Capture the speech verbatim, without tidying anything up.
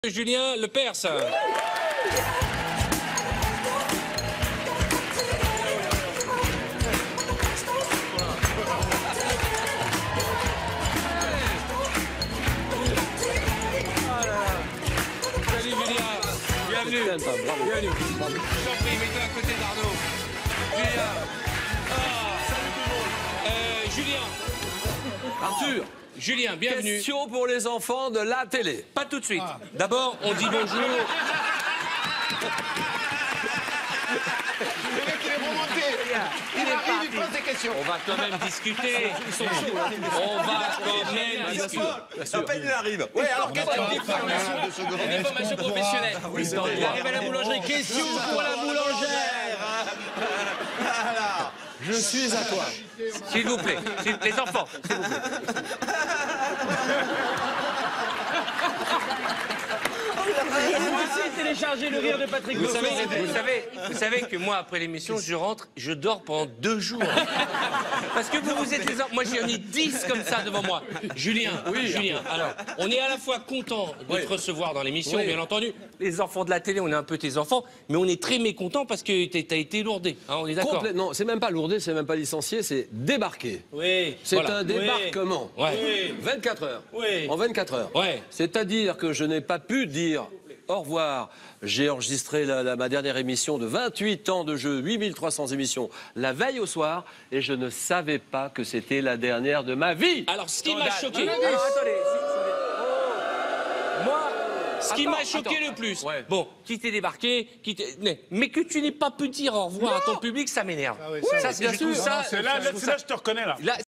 Julien Lepers. Salut Julien, bienvenue. Bienvenue. Je t'en prie, mets-toi à côté d'Arnaud. Julien. Ah, salut tout le monde. Euh, Julien. Arthur. Julien, bienvenue. Question pour les enfants de la télé. Pas tout de suite. Ah. D'abord, on dit bonjour. Le mec, il est remonté. Il est parti. Il pose des questions. On va quand même discuter. Ils sont chauds. On va quand même discuter. À peine il arrive. Ouais, alors qu'est-ce qu'il dit? Une information professionnelle. Il arrive à la boulangerie. Question pour la boulangère. Alors, je suis à toi. S'il vous plaît. Les enfants, s'il vous plaît. Vous aussi téléchargez le rire de Patrick Vous Beaufort. savez, vous, savez, vous savez que moi, après l'émission, je rentre, je dors pendant deux jours. Parce que vous, vous êtes les enfants. Moi, j'en ai dix comme ça devant moi. Julien, oui, Julien, alors, on est à la fois content de oui. te recevoir dans l'émission, Oui. bien entendu. Les enfants de la télé, on est un peu tes enfants, mais on est très mécontents parce que t'as été lourdé. Hein, on est d'accord? Complè- Non, c'est même pas lourdé, c'est même pas licencié, c'est débarqué. Oui. C'est Voilà. un débarquement. Ouais. Oui. vingt-quatre heures. Oui. En vingt-quatre heures. Ouais. C'est-à-dire que je n'ai pas pu dire au revoir. J'ai enregistré la, la- ma dernière émission de vingt-huit ans de jeu, huit mille trois cents émissions, la veille au soir, et je ne savais pas que c'était la dernière de ma vie. Alors, ce qui m'a choqué... Alors, attendez. Moi, Ce qui Attends, m'a choqué attends. le plus, Ouais. bon, qui t'est débarqué, qui t'est... mais- mais que tu n'aies pas pu dire au revoir à ton public, ça m'énerve. Ah oui, ça, ça, c'est, bien je trouve sûr. ça, C'est là, je là, trouve c'est ça- là, je te reconnais là. Là,